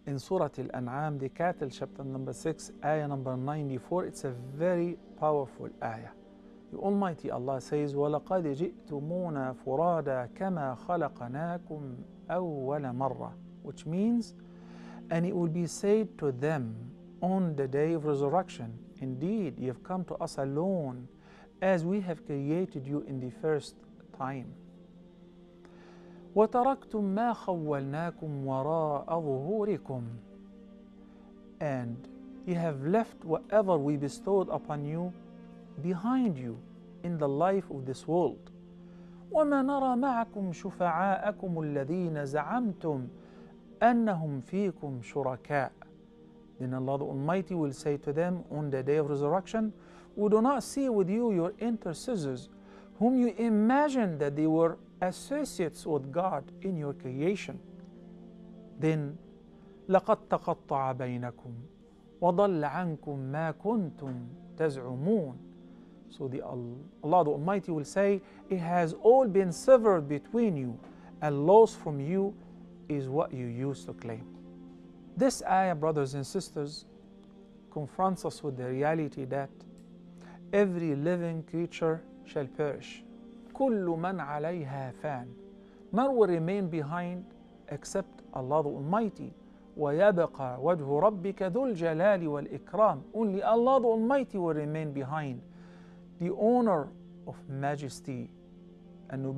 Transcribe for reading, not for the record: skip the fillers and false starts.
in Surah Al-An'am, the cattle chapter number 6, ayah number 94. It's a very powerful ayah. The Almighty Allah says, وَلَقَدْ جِئْتُمُونَا فُرَادًا كَمَا خَلَقْنَاكُمْ أَوَّلَ مَرَّةٍ, which means, and it will be said to them on the day of resurrection, indeed, you have come to us alone, as we have created you in the first time. وَتَرَكْتُمْ مَا خَوَّلْنَاكُمْ وَرَاءَ ظُهُورِكُمْ, and you have left whatever we bestowed upon you behind you in the life of this world. وَمَا نَرَى مَعَكُمْ شُفَعَاءَكُمُ الَّذِينَ زَعَمْتُمْ أَنَّهُمْ فِيكُمْ شُرَكَاءَ. Then Allah the Almighty will say to them on the day of resurrection, we do not see with you your intercessors, whom you imagine that they were associates with God in your creation. Then لَقَدْ تَقَطَّعَ بَيْنَكُمْ وَضَلَّ عَنْكُمْ مَا كُنْتُمْ تَزْعُمُونَ. So Allah the Almighty will say, it has all been severed between you, and lost from you is what you used to claim. This ayah, brothers and sisters, confronts us with the reality that every living creature shall perish. كُلُّ مَنْ عَلَيْهَا فَانٍ. None will remain behind except Allah the Almighty. وَيَبْقَى وَجْهُ رَبِّكَ ذُو الْجَلَالِ وَالْإِكْرَامِ. Only Allah the Almighty will remain behind, the owner of majesty and